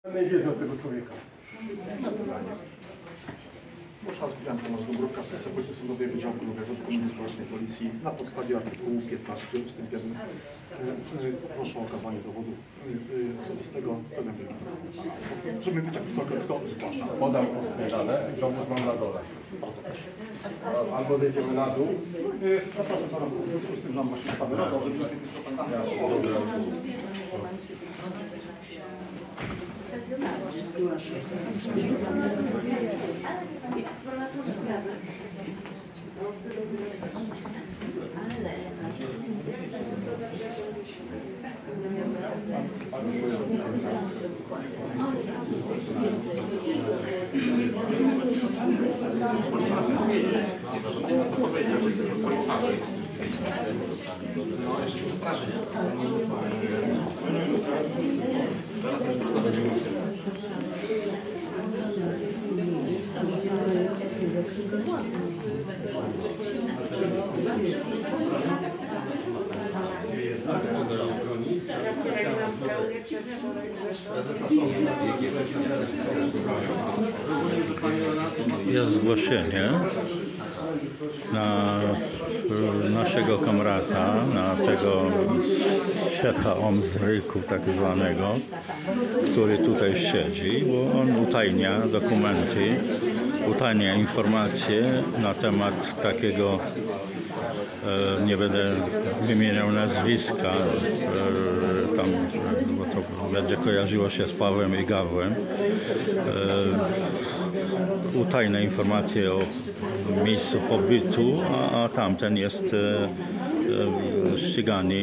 Wiedzę od tego człowieka. Marszałek Jan Tomasz Dąbrówka, Sekcja Policji Sądowej Wydziału Królowego Dowództwa Społecznej Policji na podstawie artykułu 15 ust. 1 proszę o okazanie dowodu osobistego celem wyjaśnienia. Żeby wyciągnąć kto zgłasza. Podam dane, dowód mam na dole. Albo zejdziemy na dół. Zapraszam pana, w związku z tym, że mam właśnie kamerę, żeby Jest zgłoszenie na naszego kamrata, na tego szefa OMZRYK-u tak zwanego, który tutaj siedzi, bo on utajnia dokumenty, utajnia informacje na temat takiego, nie będę wymieniał nazwiska, tam, bo to będzie kojarzyło się z Pawłem i Gawłem. Utajne informacje o miejscu pobytu, a tamten jest ścigany,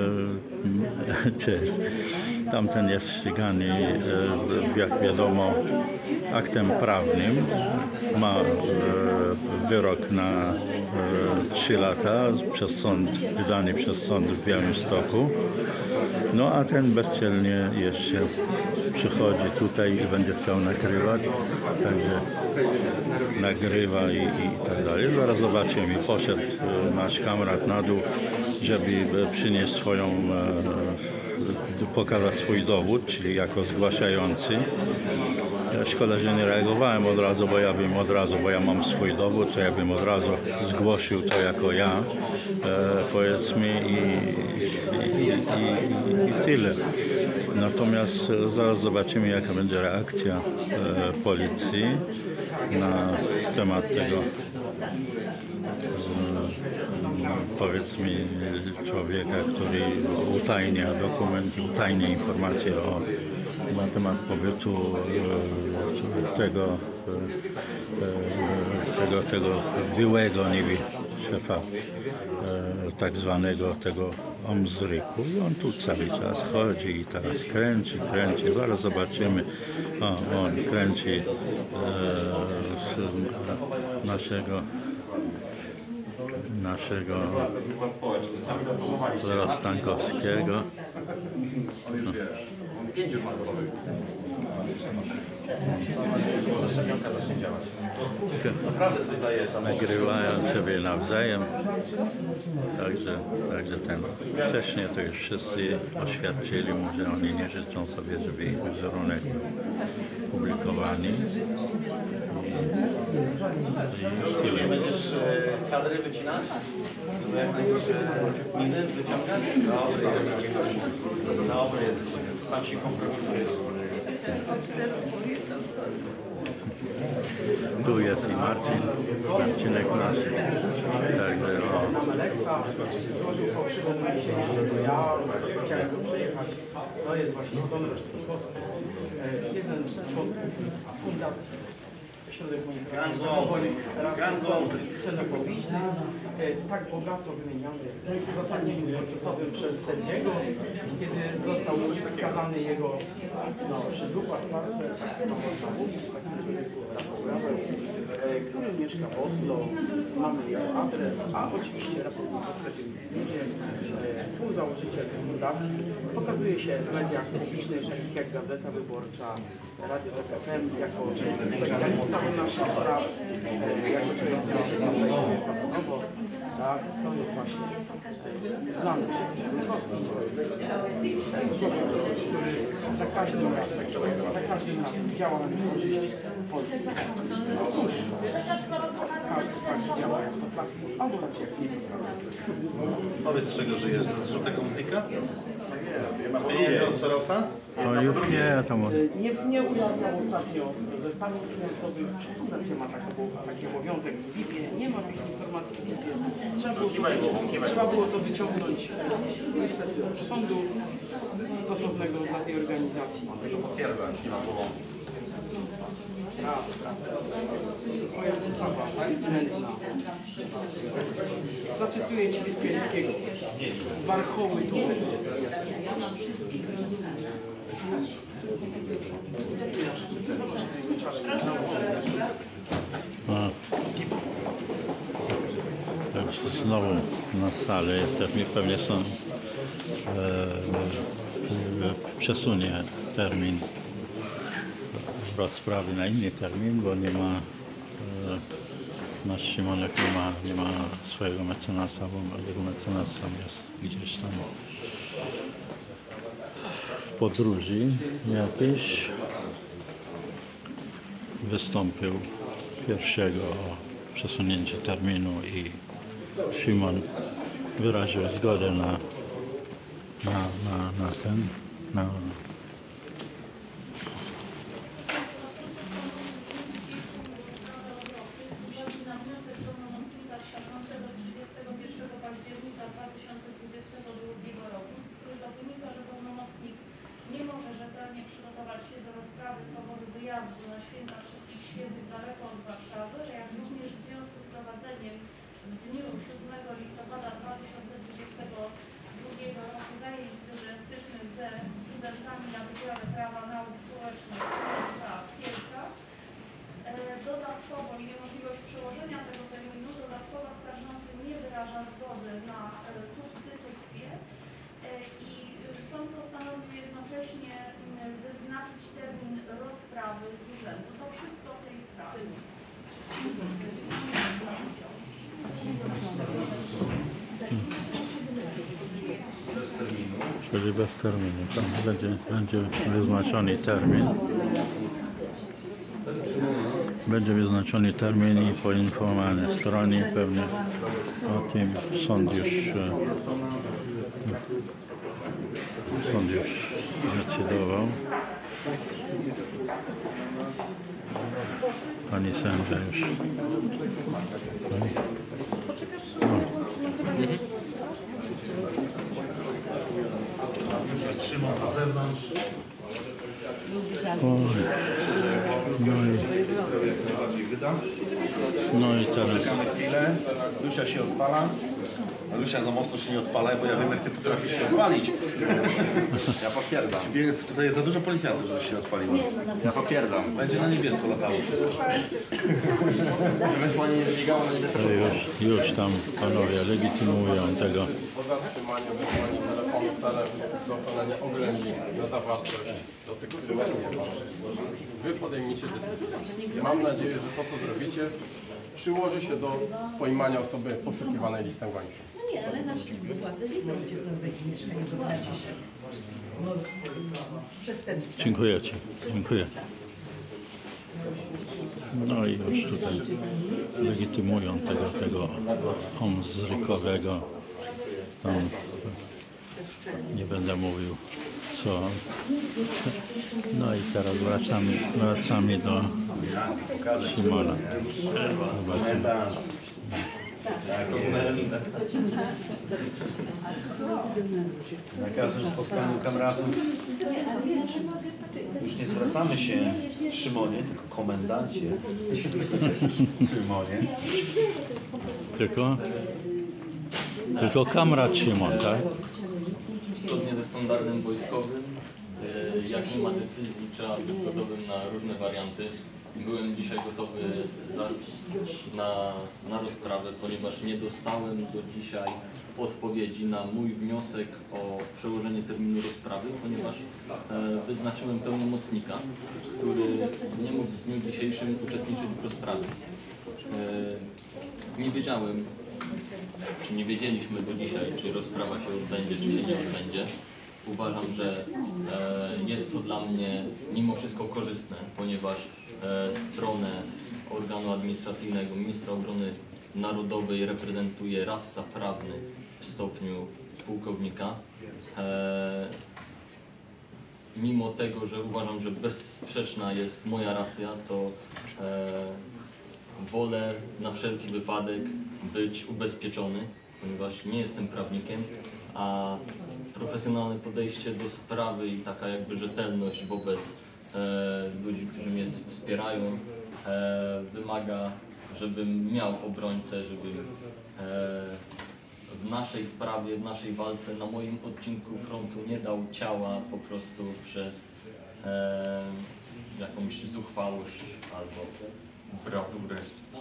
tamten jest ścigany, jak wiadomo, aktem prawnym. Ma wyrok na 3 lata przez sąd, wydany przez sąd w Białymstoku. No a ten bezczelnie jeszcze przychodzi tutaj i będzie chciał nagrywać, także nagrywa i tak dalej. Zaraz zobaczymy. Poszedł nasz kamrat na dół, żeby przynieść swoją, pokazać swój dowód, czyli jako zgłaszający. Szkoda, że nie reagowałem od razu, bo ja mam swój dowód, to ja bym od razu zgłosił to jako ja, powiedzmy, i tyle. Natomiast zaraz zobaczymy, jaka będzie reakcja policji na temat tego, powiedzmy, człowieka, który utajnia dokumenty, utajnia informacje na temat pobytu tego byłego niby szefa tak zwanego tego OMZRYK-u i on tu cały czas chodzi i teraz kręci, zaraz zobaczymy. O, on kręci naszego Stankowskiego. Nagrywają sobie nawzajem, także ten. Wcześniej to już wszyscy oświadczyli mu, że oni nie życzą sobie, żeby ich wizerunek był publikowany. Nie będziesz kadry wycinać? Żeby jak najwyższe miny wyciągać? Dobry jest. Sam się kompromitujesz. Tu jest i Marcinek nasz. Także złożył fałszywe doniesienie, że ja chciałem go przejechać. To jest właśnie Konrad Sztunkowski, jeden z członków fundacji Środek Monitorowania Ksenofobiczny, tak bogato wymieniany w uzasadnieniu procesowym przez sędziego, kiedy został skazany jego przydługa z partner, takim człowieku Rafał Raweł, który mieszka w Oslo, mamy jego adres, a oczywiście Rafał Dąbrowska współzałożyciel tej fundacji, pokazuje się w mediach publicznych, takich jak Gazeta Wyborcza, Radio TVN, jako specjalista naszych spraw, jako człowiek zawodowo. Tak, to jest właśnie znany wszystkim Sztunkowski. Człowiek, który za każdym każdym razem działa na niekorzyść Polski. Cóż, każdy działa jak to trafi, albo tak jak nie chce. Powiedz, z czego żyjesz? Ze zrzutnego muzyka? Pieniędzy od Sorosa? To już nie, to może. Nie ujawniał ostatnio zestawów finansowych. Fundacja ma taki obowiązek w BIP-ie. Nie ma tych informacji w BIP-ie. Trzeba było to wyciągnąć niestety od sądu stosownego dla tej organizacji. Tego potwierdza, siła było. Twoja wystawa nędzna. Zacytuję Ci Wyspiańskiego. Warchoły tu. Znowu na salę jesteśmy, pewnie są przesunie termin rozprawy na inny termin, bo nie ma nasz Simonek nie ma swojego mecenasa, bo jego mecenas tam jest gdzieś tam w podróży jakiejś. Wystąpił pierwszego o przesunięcie terminu i Szymon wyraził zgodę na nie może rzetelnie przygotować się do rozprawy z powodu wyjazdu na święta Wszystkich Świętych daleko od Warszawy, jak również w związku z prowadzeniem w dniu 7 listopada 2022 roku zajęć dydaktycznych ze studentami na Wydziale Prawa Nauk Społecznych w Kielcach. Dodatkowo i niemożliwość przełożenia tego terminu, dodatkowo skarżący nie wyraża zgody na substytucję i sąd postanowił jednocześnie wyznaczyć termin rozprawy z urzędu. To wszystko w tej sprawie. Bez terminu. Czyli bez terminu, tam będzie wyznaczony termin. Będzie wyznaczony termin i poinformowane strony pewnie o tym sąd już zdecydował. Pani sędzia już. Szymon na zewnątrz. No i teraz. Czekamy chwilę. Lucia się odpala. A Lucia za mocno się nie odpala, bo ja wiem, jak ty potrafisz się odpalić. Ja potwierdzam. Tutaj jest za dużo policjantów, żeby się odpaliło. Ja potwierdzam. Będzie na niebiesko latało wszystko. Ewentualnie nie biegało na niebiesko. To już tam panowie legitymują tego. Po zatrzymaniu wysłania telefonu celem dokonania oględzin na zawartość dotychczasowej. Wy podejmiecie decyzję. Mam nadzieję, że to, co zrobicie, przyłoży się do pojmania osoby poszukiwanej listem gończą. No nie, ale nasze władze wiedzą, gdzie to będzie mieszkanie do braciszek. Przestępca. Dziękuję Ci. Dziękuję. No i już tutaj legitymują tego omzrykowego. Tam nie będę mówił co. No i teraz wracamy do Szymona. Zobaczymy. Na każdym spotkaniu kamratów już nie zwracamy się Szymonie, tylko komendancie. Szymonie. Tylko kamrat Szymon, tak? Zgodnie ze standardem wojskowym, jak nie ma decyzji, trzeba być gotowym na różne warianty. Byłem dzisiaj gotowy na rozprawę, ponieważ nie dostałem do dzisiaj odpowiedzi na mój wniosek o przełożenie terminu rozprawy, ponieważ wyznaczyłem pełnomocnika, który nie mógł w dniu dzisiejszym uczestniczyć w rozprawie. Nie wiedziałem, czy nie wiedzieliśmy do dzisiaj, czy rozprawa się odbędzie, czy się nie odbędzie. Uważam, że jest to dla mnie mimo wszystko korzystne, ponieważ stronę organu administracyjnego Ministra Obrony Narodowej reprezentuje radca prawny w stopniu pułkownika. Mimo tego, że uważam, że bezsprzeczna jest moja racja, to wolę na wszelki wypadek być ubezpieczony, ponieważ nie jestem prawnikiem, a profesjonalne podejście do sprawy i taka jakby rzetelność wobec ludzi, którzy mnie wspierają, wymaga, żebym miał obrońcę, żebym w naszej sprawie, w naszej walce, na moim odcinku frontu nie dał ciała po prostu przez jakąś zuchwałość albo brawurę.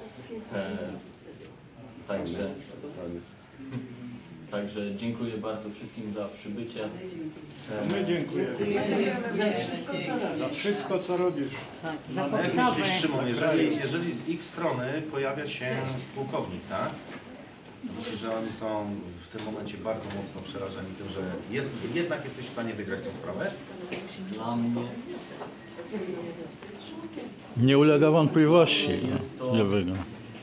Także dziękuję bardzo wszystkim za przybycie. My dziękujemy za wszystko, co robisz. Tak, za Jak postawę. myślisz, Szymon, jeżeli z ich strony pojawia się pułkownik, tak? Myślę, że oni są w tym momencie bardzo mocno przerażeni tym, że jednak jesteś w stanie wygrać tę sprawę? Dla mnie Nie ulega wątpliwości, jest to nie wygra.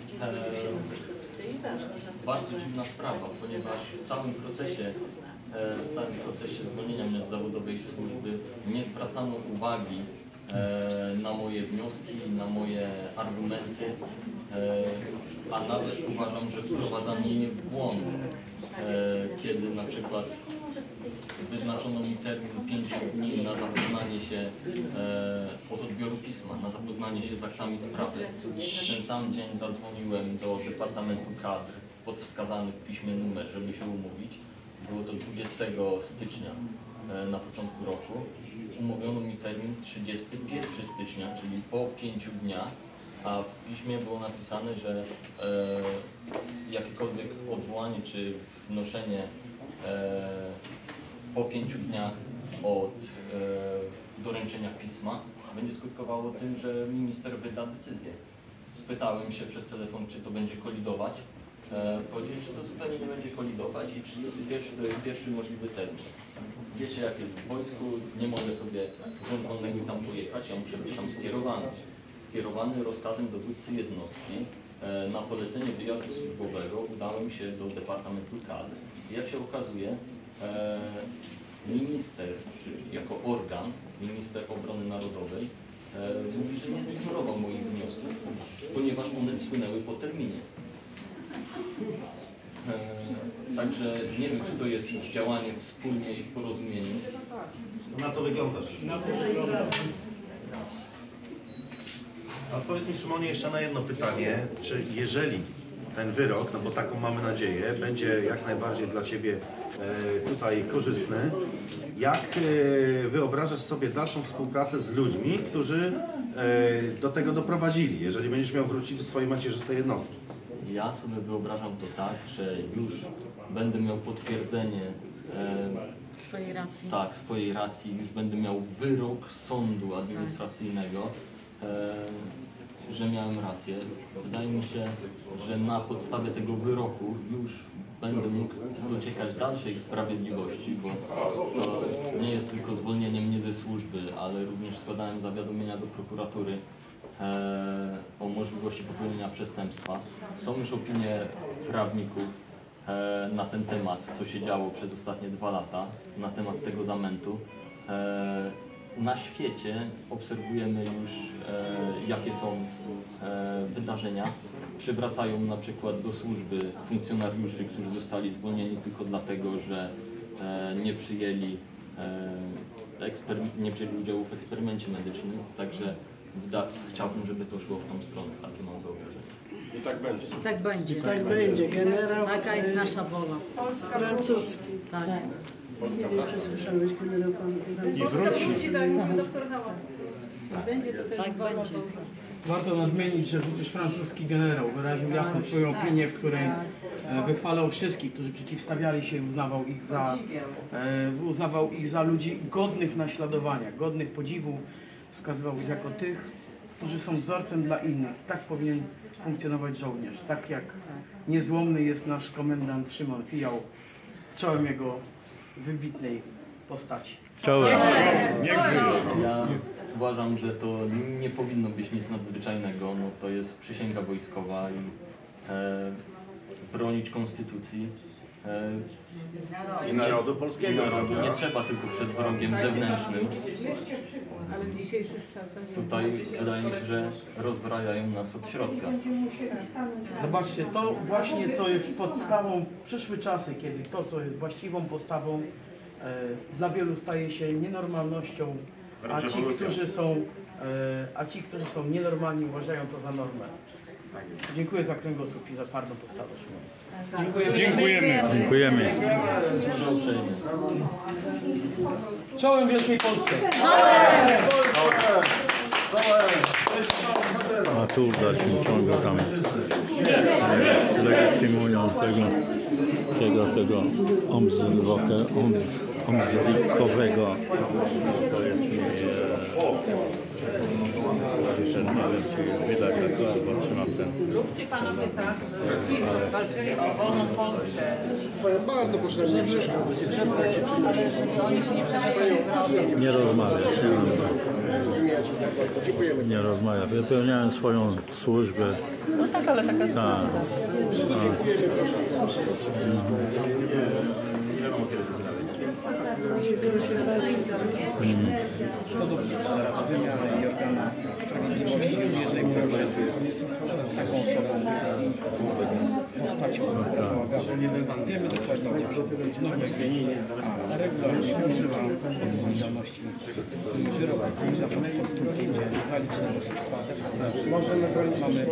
bardzo dziwna sprawa, ponieważ w całym procesie zwolnienia mnie z zawodowej służby nie zwracano uwagi na moje wnioski, na moje argumenty, a nawet uważam, że wprowadzano mnie w błąd, kiedy na przykład wyznaczono mi termin 5 dni na zapoznanie się od odbioru pisma, na zapoznanie się z aktami sprawy. Ten sam dzień zadzwoniłem do Departamentu Kadr pod wskazany w piśmie numer, żeby się umówić. Było to 20 stycznia na początku roku. Umówiono mi termin 31 stycznia, czyli po 5 dniach, a w piśmie było napisane, że jakiekolwiek odwołanie czy wnoszenie po 5 dniach od doręczenia pisma będzie skutkowało tym, że minister wyda decyzję. Spytałem się przez telefon, czy to będzie kolidować. Powiedzieli, że to zupełnie nie będzie kolidować i 31 to jest pierwszy możliwy termin. Wiecie, jak jest w wojsku, nie mogę sobie rząd wolnego tam pojechać, ja muszę być tam skierowany. Skierowany rozkazem dowódcy jednostki na polecenie wyjazdu służbowego udałem się do Departamentu Kadr. I jak się okazuje, minister, czy jako organ, minister obrony narodowej, mówi, że nie zignorował moich wniosków, ponieważ one wpłynęły po terminie. Także nie wiem, czy to jest działanie wspólnie i w porozumieniu. Na to wygląda. A powiedz mi, Szymonie, jeszcze na jedno pytanie. Czy jeżeli ten wyrok, no bo taką mamy nadzieję, będzie jak najbardziej dla Ciebie tutaj korzystny, jak wyobrażasz sobie dalszą współpracę z ludźmi, którzy do tego doprowadzili, jeżeli będziesz miał wrócić do swojej macierzystej jednostki? Ja sobie wyobrażam to tak, że już będę miał potwierdzenie Swojej racji. tak, swojej racji, już będę miał wyrok sądu administracyjnego, że miałem rację. Wydaje mi się, że na podstawie tego wyroku już będę mógł dociekać dalszej sprawiedliwości, bo to nie jest tylko zwolnienie mnie ze służby, ale również składałem zawiadomienia do prokuratury o możliwości popełnienia przestępstwa. Są już opinie prawników na ten temat, co się działo przez ostatnie 2 lata, na temat tego zamętu. Na świecie obserwujemy już, jakie są wydarzenia. Przywracają na przykład do służby funkcjonariuszy, którzy zostali zwolnieni tylko dlatego, że nie przyjęli udziału w eksperymencie medycznym. Także chciałbym, żeby to szło w tą stronę. Takie mam wyobrażenie. I tak będzie. Tak będzie. Tak będzie, generał. Taka jest nasza wola. Francuski. Tak. Nie wiem, czy słyszałeś, generał pan. I wróci, tak mówi doktor Hałat. Będzie to też tak będzie. Warto nadmienić, że przecież francuski generał wyraził jasno swoją opinię, w której wychwalał wszystkich, którzy przeciwstawiali się, uznawał ich za ludzi godnych naśladowania, godnych podziwu, wskazywał ich jako tych, którzy są wzorcem dla innych. Tak powinien funkcjonować żołnierz, tak jak niezłomny jest nasz komendant Szymon Fijał, czołem jego wybitnej postaci. Czołem. Ja uważam, że to nie powinno być nic nadzwyczajnego. No, to jest przysięga wojskowa i bronić konstytucji I narodu polskiego. nie trzeba tylko przed wrogiem zewnętrznym. Ale w dzisiejszych czasach... Tutaj wydaje mi się, że rozbrajają nas od środka. Zobaczcie, to właśnie co jest podstawą, przyszły czasy, kiedy to co jest właściwą postawą dla wielu staje się nienormalnością, a ci, którzy są nienormalni uważają to za normę. Dziękuję za kręgosłup i za twardą postawę. Dziękujemy. Dziękujemy. Czołem Wielkiej Polsce! A tu w dalszym ciągu tam legitymują tego omzlikowego, powiedzmy, nie wiem, czy widać go, albo trzymam ten. Róbcie panowie tak, że walczyli o wolną Polskę. Bardzo proszę, nie przeszkadzać. Oni się nie przemyślają. Nie rozmawia. Nie rozmawia. Wypełniałem swoją służbę. No tak, ale taka jest Tak. Wymiana i organa sprawiedliwości ludzie zajmują się taką osobą, postacią. Wiemy dokładnie, gdzie no nie, a regulamin używa odpowiedzialności wyroków za polskim sędzie, zaliczne oszustwa. Mamy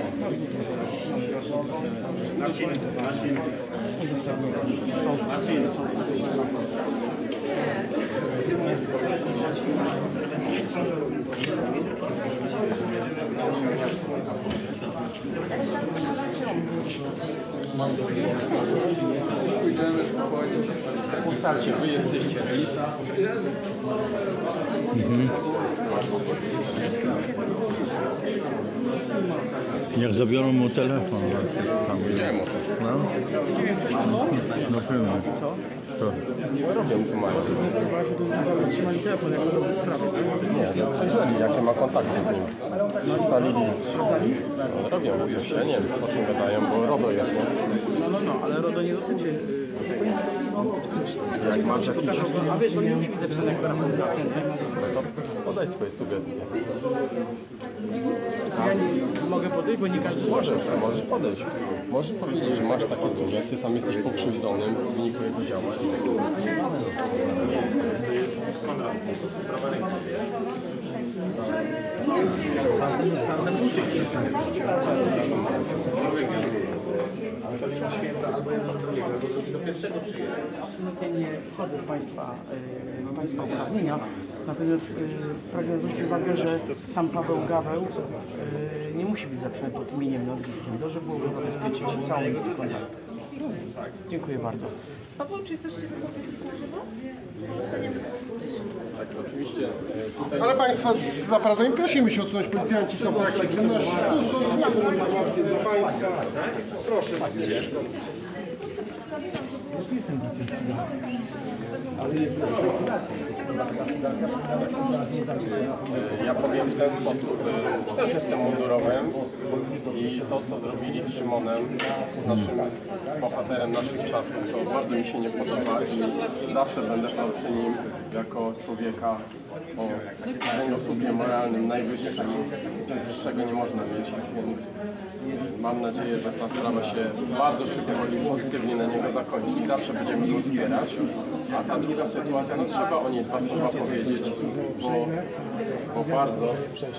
Ustalcie, wy jesteście elita. Jak zabiorą mu telefon. Widziałem o tym. No? No pewnie. co? To. Robią co mają. Trzymali telefon, jak robią sprawę. Nie, no przejrzeli jakie ma kontakty z nim. Ustalili. Robią coś, ja nie wiem o czym gadają, bo RODO jest. No, ale RODO nie dotyczy Jak masz jakiś... a wiesz, to nie musi być zapisane jak prawo To podaj swoje sugestie. Ja nie mogę podejść, bo nie każdy Możesz podejść. Możesz powiedzieć, że masz takie sugestie, sam jesteś pokrzywdzonym w wyniku jego działań. Ale to nie ma święta albo jedno drugiego, bo do pierwszego przyjeżdża. Absolutnie nie wchodzę w Państwa uprawnienia, natomiast pragnę zwrócić uwagę, że sam Paweł Gaweł nie musi być zapisany pod imieniem, nazwiskiem. Dobrze byłoby zabezpieczyć całą listę kontaktów. Dziękuję bardzo. Paweł, czy chcesz się wypowiedzieć na żywo? Zostaniemy Tak, oczywiście. Tutaj... Ale Państwa z aparatem prosimy się odsunąć, policjanci są w trakcie czynności. Tu są informacje dla Państwa. Proszę. Ja powiem w ten sposób. Też jestem mundurowym i to, co zrobili z Szymonem, naszym bohaterem naszych czasów, to bardzo mi się nie podoba i zawsze będę stał przy nim jako człowieka o kręgosłupie moralnym najwyższym. Wyższego nie można mieć, więc mam nadzieję, że ta sprawa się bardzo szybko i pozytywnie na niego zakończy i zawsze będziemy go wspierać. A ta druga sytuacja, no trzeba o niej dwa słowa powiedzieć, bo bardzo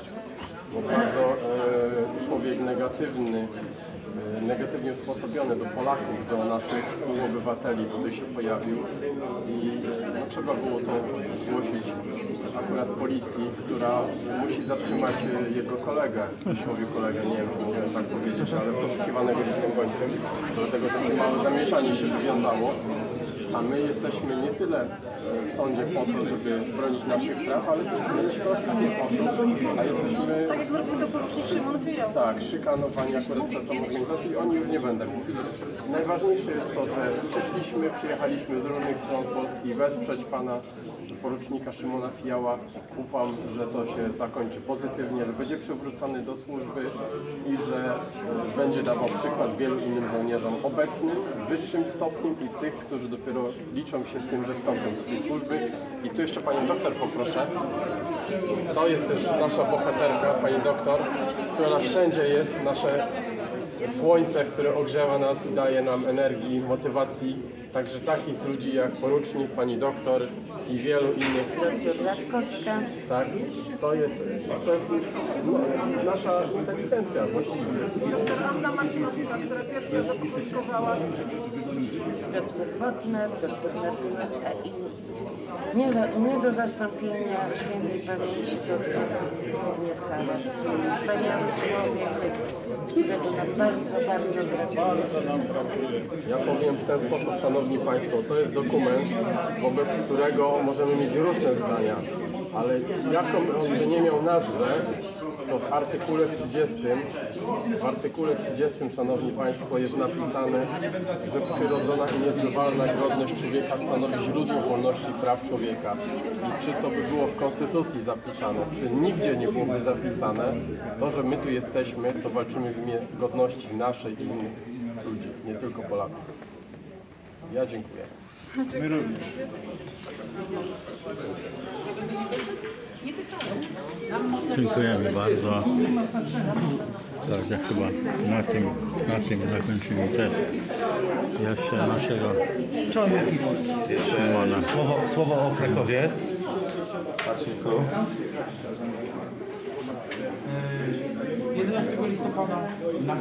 człowiek negatywnie usposobiony do Polaków, do naszych współobywateli tutaj się pojawił i no, trzeba było to zgłosić akurat policji, która musi zatrzymać jego kolegę, mówię kolegę, nie wiem czy mogę tak powiedzieć, ale poszukiwanego listem gończym, dlatego takie małe zamieszanie się wywiązało. A my jesteśmy nie tyle w sądzie po to, żeby bronić naszych praw, ale też bronić praw innych osób, a jesteśmy... Tak jak zrobił to porucznik Szymon Wyjął. Tak, szykanowani akurat przed tą organizacją i o niej już nie będę mówił. Najważniejsze jest to, że przyjechaliśmy z różnych stron Polski wesprzeć pana porucznika Szymona Fijała. Ufam, że to się zakończy pozytywnie, że będzie przywrócony do służby i że będzie dawał przykład wielu innym żołnierzom obecnym, w wyższym stopniu i tych, którzy dopiero liczą się z tym, że wstąpią do tej służby. I tu jeszcze panią doktor poproszę. To jest też nasza bohaterka, pani doktor, która wszędzie jest, nasze słońce, które ogrzewa nas i daje nam energii, motywacji. Także takich ludzi jak porucznik, pani doktor i wielu innych. Tak, to jest no, nasza inteligencja właściwie. Doktor Anna Martinowska, która pierwsza zapoczątkowała sprzeciw. Doktor Bodnar, doktor Martinowska i nie do zastąpienia świętej pamięci doktor Zbigniew Halas. Wspaniały człowiek, którego nam bardzo, bardzo brakuje. Ja powiem w ten sposób, szanowni państwo, to jest dokument, wobec którego możemy mieć różne zdania, ale jaką on by nie miał nazwę, to w artykule 30, szanowni państwo, jest napisane, że przyrodzona i niezbywalna godność człowieka stanowi źródło wolności i praw człowieka. I czy to by było w Konstytucji zapisane, czy nigdzie nie byłoby zapisane, to, że my tu jesteśmy, to walczymy w imię godności naszej i innych ludzi, nie tylko Polaków. Ja dziękuję. My również. Dziękujemy bardzo. Tak, ja chyba na tym zakończymy też jeszcze naszego Szymona. Słowo o Krakowie. Marcinku. 11 listopada na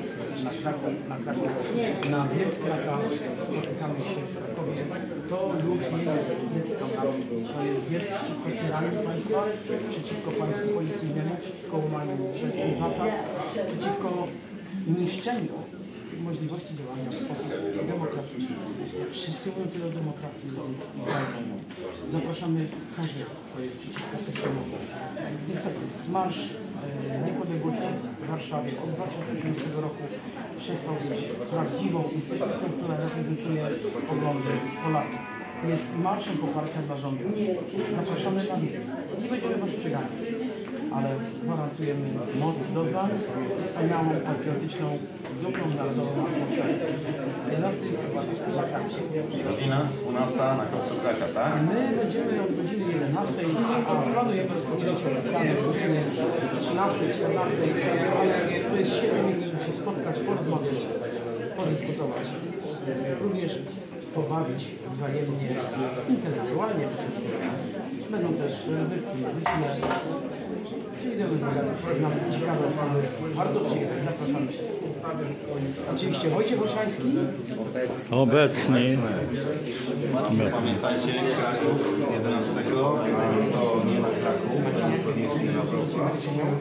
Wiec Kraka spotykamy się w Krakowie. To już nie jest wiec kaukaski, to jest wiec przeciwko tyranii państwa, przeciwko państwu policyjnemu, przeciwko łamaniu wszelkich zasad, przeciwko niszczeniu możliwości działania w sposób demokratyczny. Wszyscy mówią tyle o demokracji, więc zapraszamy każdego, kto jest przeciwko systemowi. Niestety, Marsz Niepodległości w Warszawie od 2018 roku przestał być prawdziwą instytucją, która reprezentuje poglądy Polaków. Jest marszem poparcia dla rządu. Zapraszamy na wiec. Nie będziemy was przeganiać, ale gwarantujemy moc doznań i wspaniałą, patriotyczną, dobrą narodową atmosferę. 11 listopada w Krakowie. Godzina 12 na końcu Kraka, tak? My będziemy od godziny 11, a planujemy rozpoczęcie oficjalne o godzinie 13, 14, ale to jest świetne miejsce, żeby się spotkać, porozmawiać, podyskutować. Również pobawić wzajemnie, intelektualnie przecież. Będą też rozrywki muzyczne. Czyli dobry program, ciekawe osoby. Warto przyjechać, zapraszamy wszystkich. Oczywiście Wojciech Olszański. Obecny. Pamiętajcie, Kraków 11, to nie na Kraków, koniecznie na Wrocław.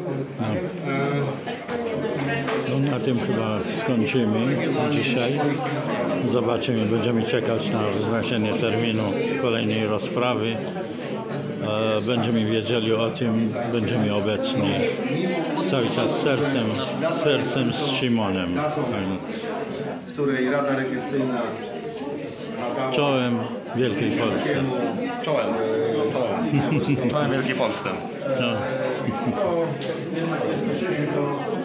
No na tym chyba skończymy dzisiaj. Zobaczymy, będziemy czekać na wyznaczenie terminu kolejnej rozprawy. Będziemy wiedzieli o tym, będziemy obecni cały czas sercem z Szymonem. Której Rada Regencyjna Czołem Wielkiej Polsce. Czołem Wielkiej Polsce. No. Jednak jesteśmy